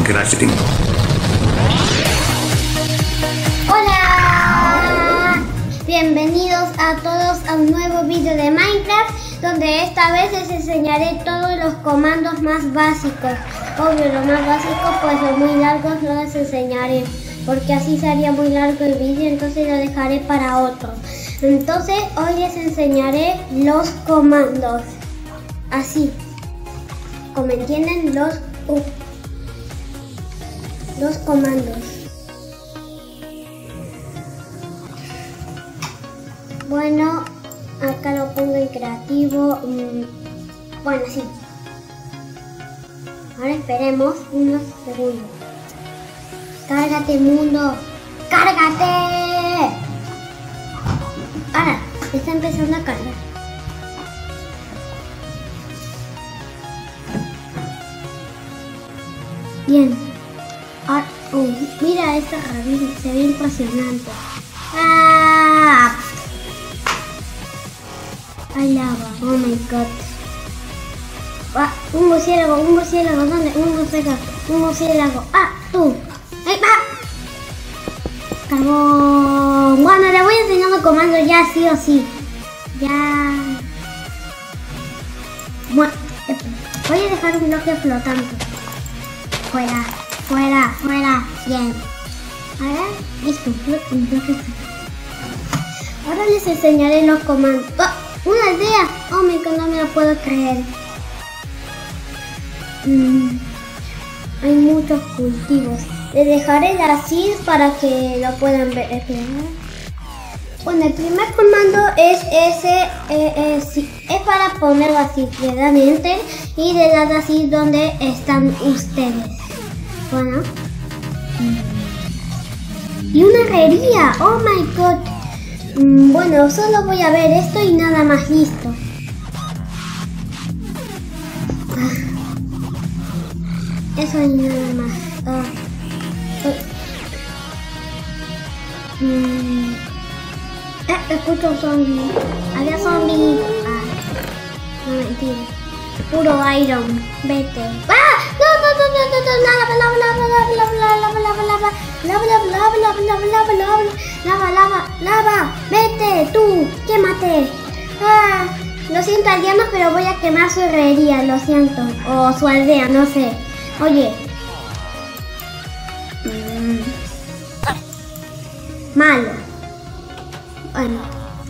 gracias. ¡Hola! Bienvenidos a todos a un nuevo vídeo de Minecraft, donde esta vez les enseñaré todos los comandos más básicos. Obvio, lo más básico, pues los muy largos no les enseñaré, porque así sería muy largo el vídeo, entonces lo dejaré para otro. Entonces hoy les enseñaré los comandos, así, como entienden, los comandos. Bueno, acá lo pongo en creativo. Bueno, sí. Ahora esperemos unos segundos. ¡Cárgate, mundo! ¡Cárgate! Ahora, está empezando a cargar. Bien. Ahora, mira esta rabia, se ve impresionante. ¡Ah! Hay lava, oh my god. Ah, un murciélago, ¿dónde? Un murciélago. Ah, tú. Carbón. Bueno, le voy enseñando comandos ya sí o sí. Ya. Bueno, voy a dejar un bloque flotante. Fuera. Bien. Ahora, listo, un bloque flotante. Ahora les enseñaré los comandos. ¡Oh! ¡Una aldea! ¡Oh, no me lo puedo creer! Hay muchos cultivos. Les dejaré la seed para que lo puedan ver. Bueno, el primer comando es ese. Es para ponerlo así. Le dan enter y le dan así donde están ustedes. Bueno. Y una herrería. ¡Oh, my god! Bueno, solo voy a ver esto y nada más, listo. Eso y nada más. Escucho zombies. Había zombies. No, mentira. Puro iron. Vete. ¡Ah! Lava, vete, tú, quémate. Lo siento, aldeanos, pero voy a quemar su herrería, lo siento. O su aldea, no sé. Oye. Malo. Bueno.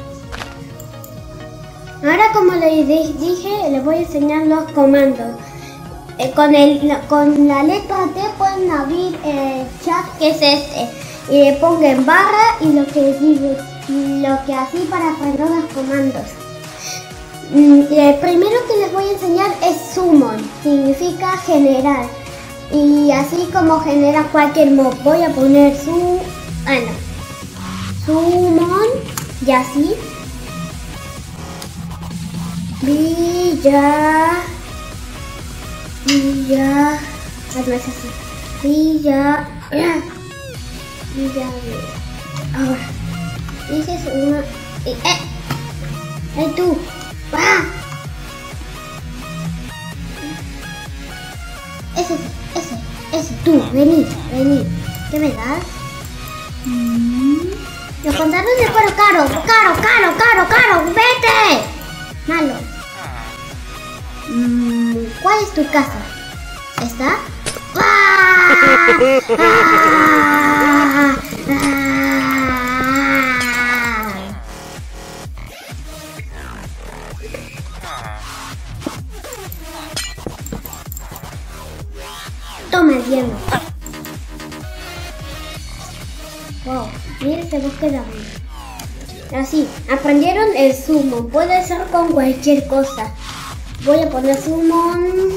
Ahora, como les dije, les voy a enseñar los comandos. Con la letra T pueden abrir el chat, que es este. Y le pongo en barra y lo que así para aprender los comandos. El primero que les voy a enseñar es summon, significa generar. Y así como genera cualquier mob, voy a poner summon y así. No es así. Ahora, dices una. Tú. Ese, tú, vení. ¿Qué me das? Los pantalones de cuero caro, vete. Malo. ¿Cuál es tu casa? ¿Esta? Toma el hielo. Wow, mira ese bosque de arriba. Así, aprendieron el summon. Puede ser con cualquier cosa. Voy a poner summon.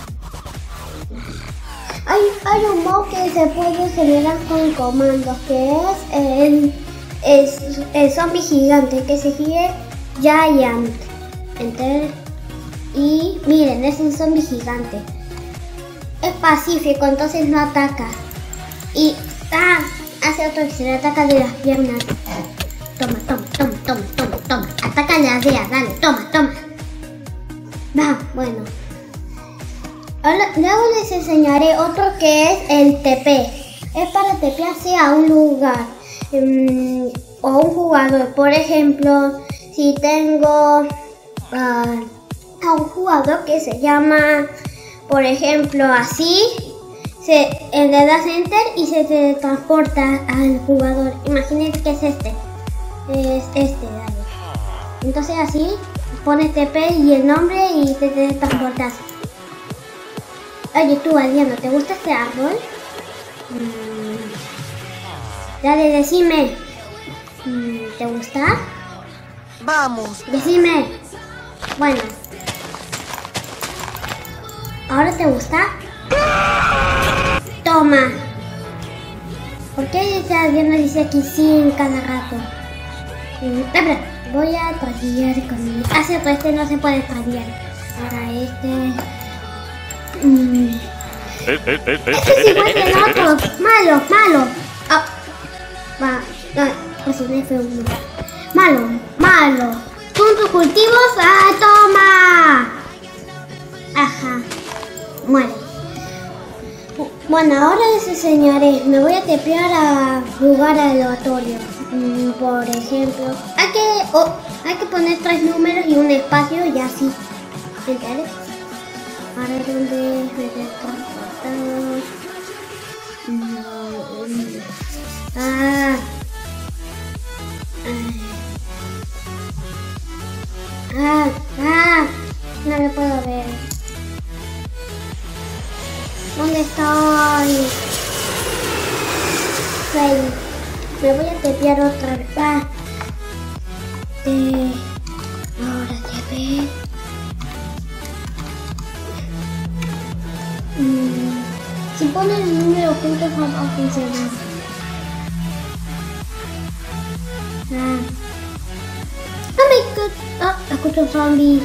Hay un mob que se puede generar con comandos, que es el zombie gigante, que se quiere Giant. Enter. Y miren, es un zombie gigante. Es pacífico, entonces no ataca. Y hace otro que se le ataca de las piernas. Toma. Ataca la aldea, dale, toma. Va, bueno. Luego les enseñaré otro que es el TP. Es para tepearse a un lugar o un jugador. Por ejemplo, si tengo a un jugador que se llama, por ejemplo, así, le das enter y se teletransporta al jugador. Imagínate que es este. Es este, dale. Entonces así pones TP y el nombre y te teletransportas. Oye tú, Adriano, ¿te gusta este árbol? Dale, decime. ¿Te gusta? Vamos. Decime. Bueno. ¿Ahora te gusta? Toma. ¿Por qué este Adriano dice que sí en cada rato? Espera, voy a tradear con él. Cierto, este no se puede tradear. Ahora este... Este es igual que el otro. Malo, malo. Presioné F1. Malo, malo. Puntos cultivos. Toma. Ajá. Muere. Bueno, ahora les enseñaré. Me voy a tepear a lugar aleatorio. Por ejemplo, hay que poner 3 números y un espacio y así. ¿Entiendes? Ahora donde no lo puedo ver. ¿Dónde estoy? Fail. Me voy a tepear otra vez. Ahora tepe. Si ponen el número juntos va a funcionar. Oh my god. Escucho un zombie.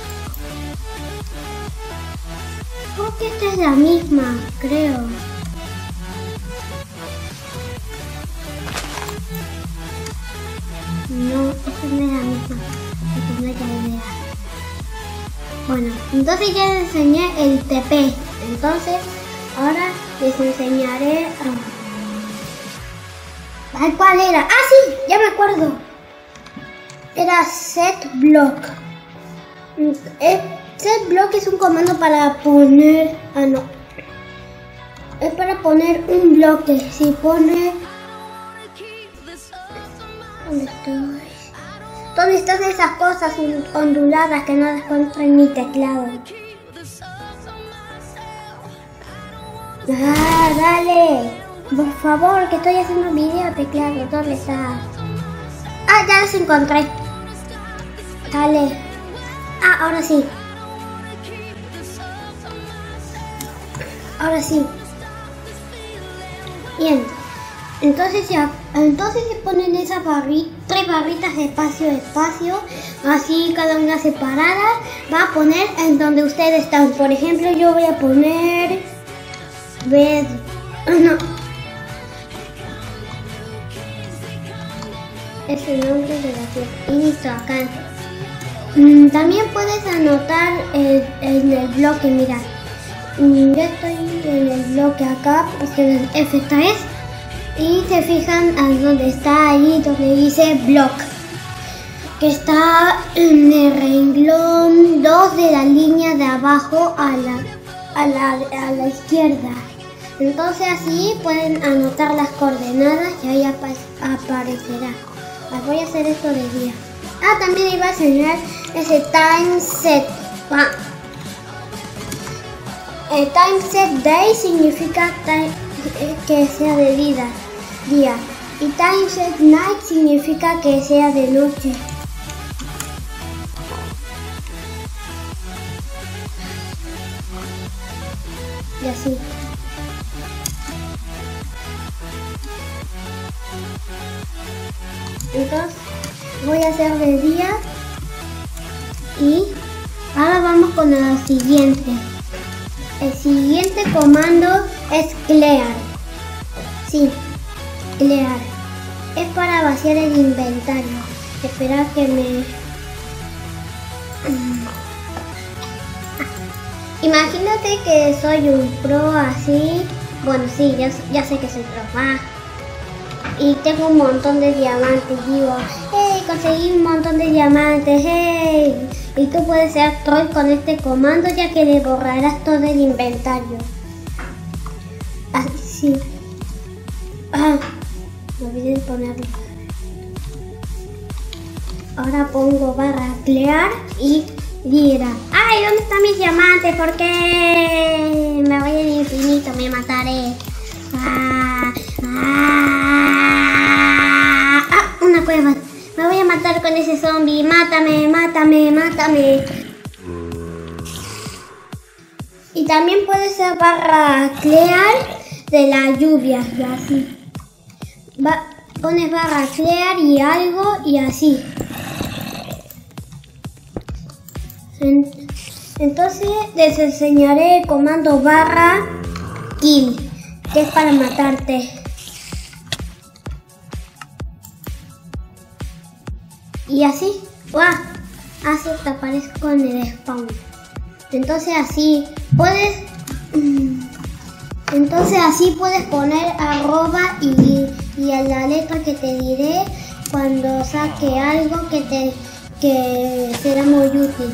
Creo que esta es la misma, creo. No, esta no es la misma. Esta no es la idea. Bueno, entonces ya les enseñé el TP. Entonces, ahora les enseñaré... ¿Cuál era? ¡Ah, sí! Ya me acuerdo. Era setBlock. setBlock es un comando para poner... no. Es para poner un bloque. Si pone... ¿Dónde estoy? ¿Dónde están esas cosas onduladas que no las encuentro en mi teclado? Dale. Por favor, que estoy haciendo un video teclado. ¿Dónde estás? Ya las encontré. Dale. Ahora sí. Ahora sí. Bien. Entonces se ponen esas tres barritas de espacio, así cada una separada. Va a poner en donde ustedes están. Por ejemplo, yo voy a poner... No. Es el nombre de la tierra. Y listo, acá. También puedes anotar en el bloque, mira. Yo estoy en el bloque acá, puse el F3. Y se fijan a donde está ahí, donde dice block, que está en el renglón 2 de la línea de abajo a la izquierda. Entonces así pueden anotar las coordenadas y ahí aparecerá. Voy a hacer esto de día. También iba a enseñar ese time set. El time set day significa que sea de día. Y time set night significa que sea de noche. Y así. Entonces voy a hacer de día. Y ahora vamos con lo siguiente. El siguiente comando es clear. Sí, clear. Es para vaciar el inventario. Esperar que me... Imagínate que soy un pro así. Bueno, sí, ya sé que soy pro. Y tengo un montón de diamantes. Digo, hey, conseguí un montón de diamantes, hey. Y tú puedes ser troll con este comando, ya que le borrarás todo el inventario. Así. Me olvidé de ponerlo. Ahora pongo barra clear y dirá, ay, ¿dónde están mis diamantes? ¿Por qué? Me voy al infinito, me mataré. Una cueva. Me voy a matar con ese zombie. Mátame, mátame, mátame. Y también puede ser barra clear de la lluvia y así. Pones barra clear y algo y así. Entonces les enseñaré el comando barra kill, que es para matarte. Y así, así te aparezco en el spawn. Entonces así puedes poner arroba y en la letra que te diré cuando saque algo que será muy útil.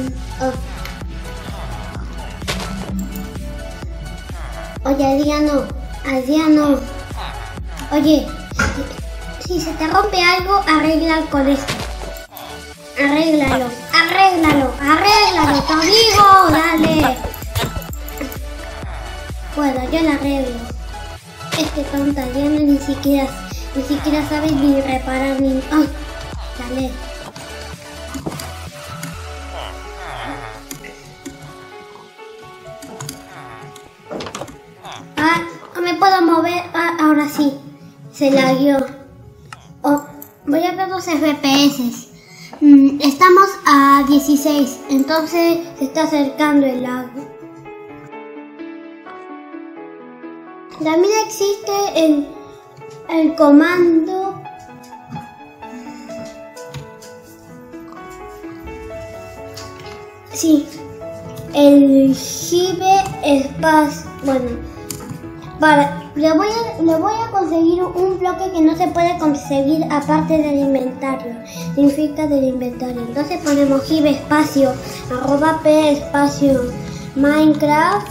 Oye, Adriano. Oye, si se te rompe algo, arregla con esto. Arréglalo, te digo, dale. Bueno, yo la arreglo. Este tonto Adriano ni siquiera sabe ni reparar ni... dale. No me puedo mover. Ahora sí. Se lagueó. Voy a ver los FPS. Estamos a 16. Entonces se está acercando el lag. También existe el comando. Sí. El Hive espacio. Bueno. Le voy a conseguir un bloque que no se puede conseguir aparte del inventario. Significa del inventario. Entonces ponemos Hive espacio @p espacio Minecraft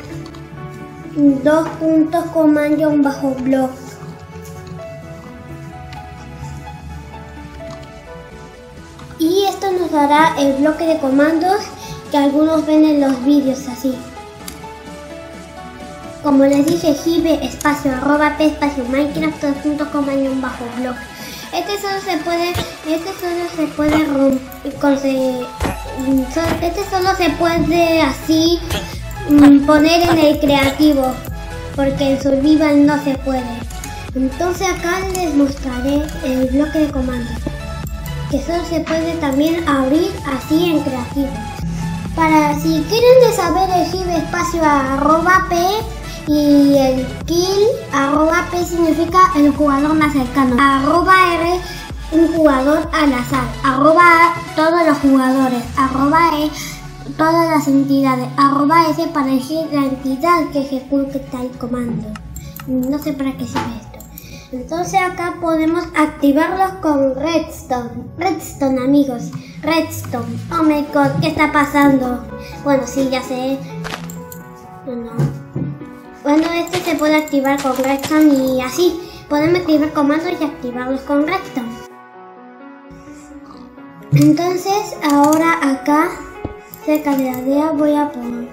2.command-block. Y esto nos dará el bloque de comandos que algunos ven en los vídeos así. Como les dije, Hive espacio @p espacio Minecraft 2.command-block. Este solo se puede así poner en el creativo, porque en survival no se puede. Entonces acá les mostraré el bloque de comandos, que solo se puede también abrir así en creativo. Para si quieren saber el Hive espacio @p y el kill, @p significa el jugador más cercano, @r un jugador al azar, @a todos los jugadores, @e todas las entidades, @s para elegir la entidad que ejecuta el comando. No sé para qué sirve esto. Entonces acá podemos activarlos con redstone amigos, redstone. Oh my god, ¿qué está pasando? Bueno, sí, ya sé. Bueno, este se puede activar con redstone y así. Podemos activar comandos y activarlos con redstone. Entonces, ahora acá, cerca de la aldea, voy a poner...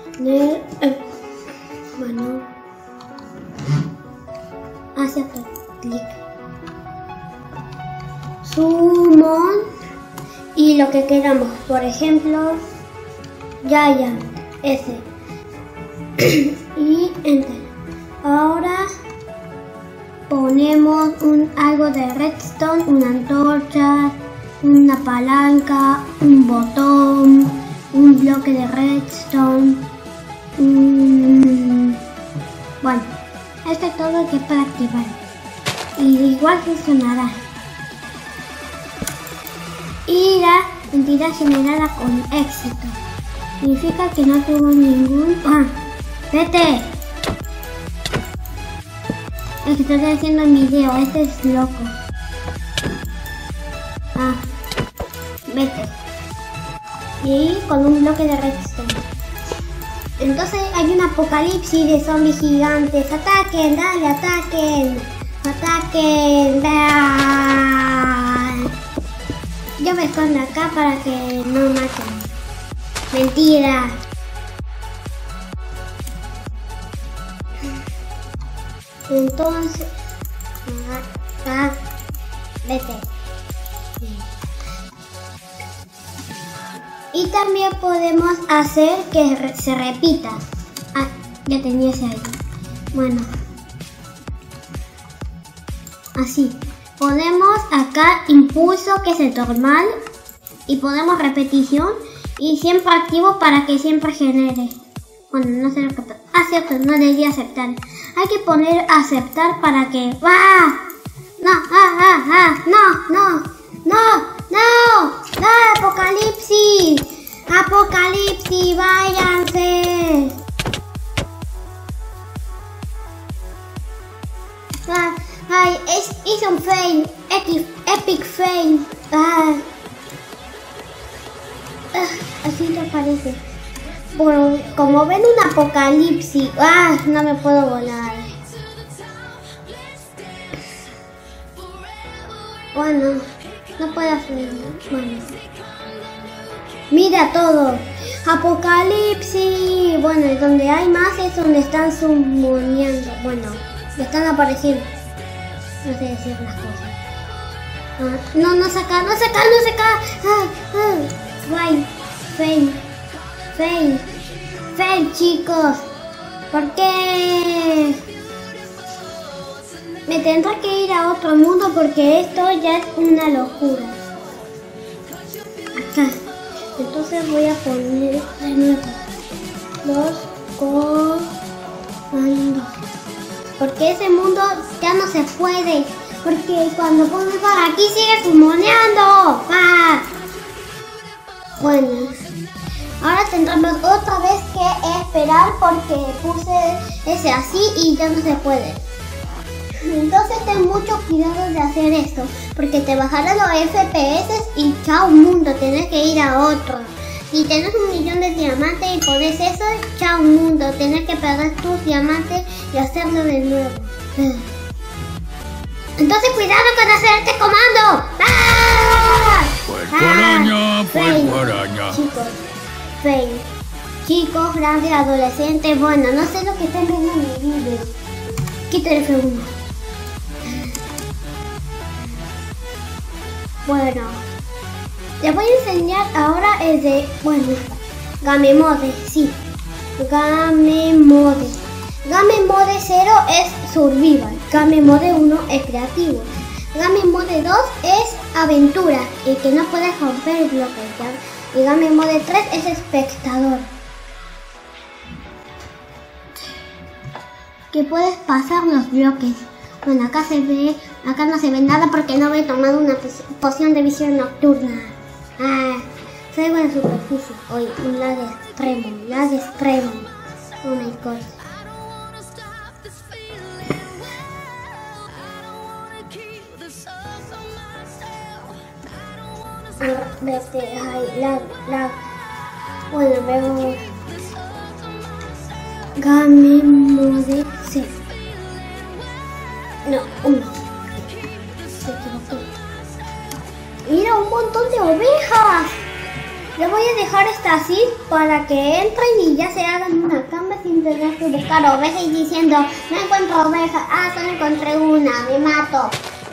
hacia clic. Summon y lo que queramos. Por ejemplo, Giant, ese. Y enter. Ahora ponemos algo de redstone, una antorcha, una palanca, un botón, un bloque de redstone. Bueno, esto es todo lo que es para activar. Y igual funcionará. Y la entidad generada con éxito. significa que no tuvo ningún... ¡Ah! ¡Vete! Es que estoy haciendo el video, este es loco. Ah, vete. Y con un bloque de redstone. Entonces hay un apocalipsis de zombies gigantes. ¡Ataquen! ¡Dale, ataquen! ¡Ataquen! ¡Dale! Yo me escondo acá para que no maten. ¡Mentira! Entonces... vete. Y también podemos hacer que se repita. Ah, ya tenía ese ahí. Bueno. Así. Podemos acá impulso, que es el normal. Y podemos repetición. Y siempre activo para que siempre genere. Bueno, no sé lo que pasa. Ah, cierto, no le di aceptar. Hay que poner aceptar para que... ¡Ah! No, apocalipsis, apocalipsis, váyanse. Ay, hice un fail, epic fail. Así te parece. Bueno, como ven un apocalipsis, no me puedo volar. Bueno, no puedo hacer. Bueno. Mira todo. Apocalipsis. Bueno, y donde hay más es donde están summoneando. Bueno, están apareciendo. No sé decir las cosas. No saca. Fail, chicos. ¿Por qué? Me tendré que ir a otro mundo porque esto ya es una locura. Acá. Entonces voy a poner de nuevo los comandos. Porque ese mundo ya no se puede. Porque cuando pones para aquí sigue sumoneando. Bueno. Ahora tendremos otra vez que esperar porque puse ese así y ya no se puede. Entonces ten mucho cuidado de hacer esto, porque te bajarán los FPS y chao mundo, tenés que ir a otro. Si tenés 1.000.000 de diamantes y podés eso, chao mundo, tenés que perder tus diamantes y hacerlo de nuevo. Entonces cuidado con hacer este comando. Puerco araña. Chicos, grandes, adolescentes, bueno, no sé lo que estén viendo en mi video. Quito el F1. Bueno, les voy a enseñar ahora el de, Game Mode, sí. Game Mode 0 es Survival. Game Mode 1 es Creativo. Game Mode 2 es Aventura, y que no puedes romper el bloque, ¿ya? Y Game Mode 3 es Espectador. Que puedes pasar los bloques. Bueno, acá no se ve nada porque no he tomado una poción de visión nocturna. Soy buena superficie. Oye, un lag extremo. Oh my god. Lag. Bueno, veo Game Mode 0. No, 1. Se equivocó. Mira, un montón de ovejas. Le voy a dejar esta así para que entren y ya se hagan una cama sin tener que buscar ovejas y diciendo, no encuentro ovejas. Solo encontré una, me mato.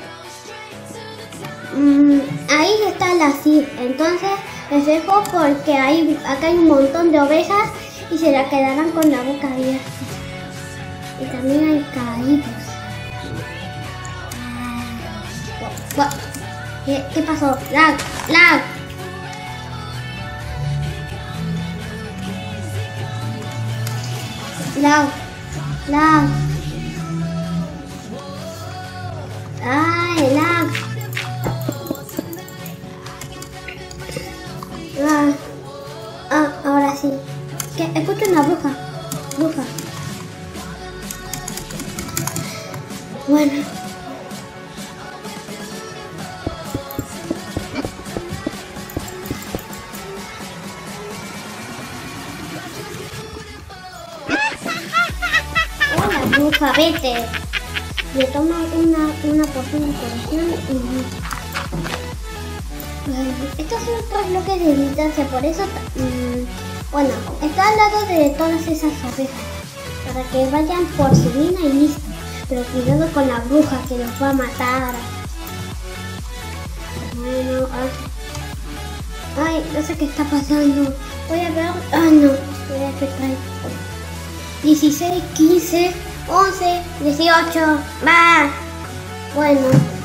Ahí está la CID. Entonces les dejo porque acá hay un montón de ovejas y se la quedarán con la boca abierta. Y también hay caballitos. ¿Qué pasó? Lag. Ay, lag. Ahora sí. Bueno. Hola, bruja, vete. Le toma una porción de curación y... estos son 3 bloques de distancia, por eso... bueno, está al lado de todas esas abejas. Para que vayan por su mina y listo. Pero cuidado con la bruja que los va a matar. Bueno, ay, no sé qué está pasando. Voy a ver... ah, no. Voy a ver qué trae. 16, 15, 11, 18. Va. Bueno.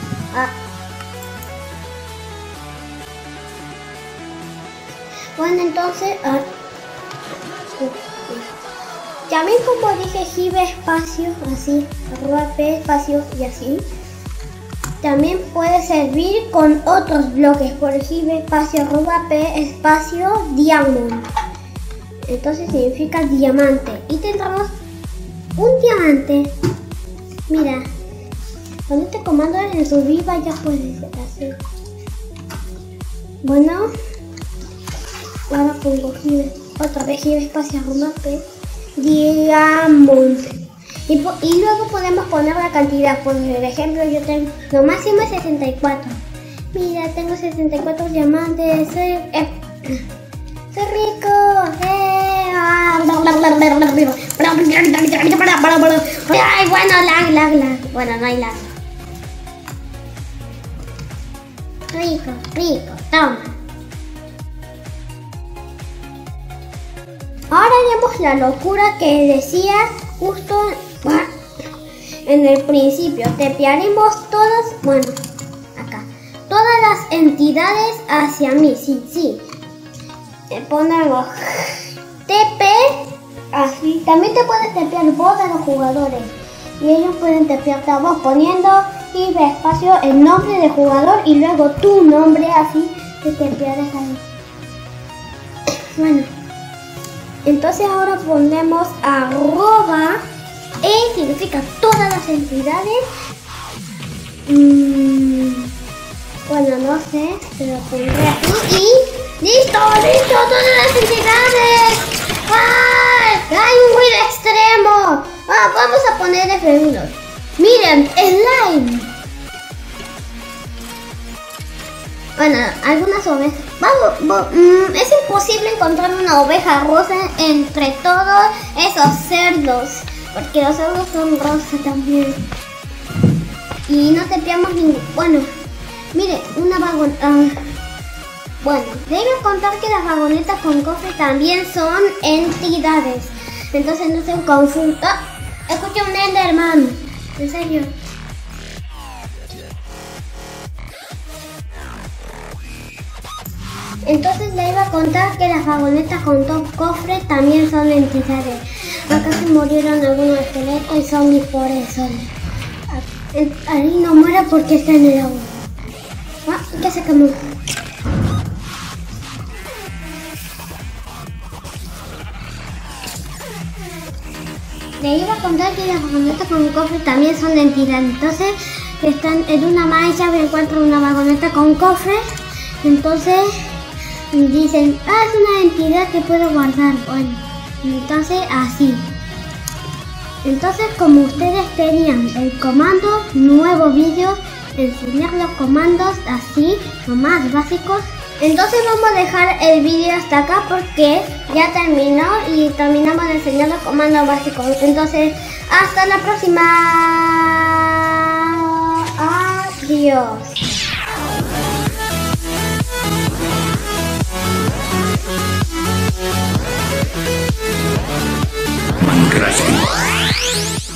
Bueno, entonces... también, como dije, Jive espacio, así, @p espacio y así. También puede servir con otros bloques, por Jive espacio @p espacio diamond. Entonces significa diamante. Y tendremos un diamante. Mira, con este comando en su viva ya puedes hacer. Bueno, ahora pongo Jive, otra vez Jive espacio @p diamond. Y luego podemos poner la cantidad. Por ejemplo, yo tengo lo máximo es 64. Mira, tengo 64 diamantes. Soy rico. Ay, bueno, lag. Bueno, no hay lag. Rico, toma. Ahora haremos la locura que decía justo en el principio. Tepearemos todas, bueno, acá, todas las entidades hacia mí, sí. Ponemos TP, así. También te puedes tepear vos a los jugadores. Y ellos pueden tepearte a vos poniendo y espacio el nombre del jugador y luego tu nombre, así te tepearás ahí. Bueno. Entonces ahora ponemos @ significa todas las entidades. Bueno, no sé, pero pondré aquí y ¡listo! ¡Todas las entidades! ¡Ay! ¡Hay un ruido extremo! Vamos a poner efectos. Miren, slime. Bueno, algunas ovejas. Es imposible encontrar una oveja rosa entre todos esos cerdos. Porque los cerdos son rosas también. Y no tepeamos ningún. Bueno, mire, una vagoneta. Bueno, debo contar que las vagonetas con cofre también son entidades. Entonces no se confunda. Escucha un Enderman. En serio. Entonces le iba a contar que las vagonetas con cofre también son entidades. Acá se murieron algunos esqueletos y zombies por eso. Ahí no muera porque está en el agua. ¿Qué se quemó? Le iba a contar que las vagonetas con cofre también son de entidad. Entonces están en una malla, me encuentro una vagoneta con cofre. Entonces dicen, es una entidad que puedo guardar. Bueno, entonces así. Entonces, como ustedes tenían el comando, nuevo vídeo, enseñar los comandos así, los más básicos. Entonces vamos a dejar el vídeo hasta acá porque ya terminó y terminamos de enseñar los comandos básicos. Entonces, hasta la próxima. Adiós. Minecraft.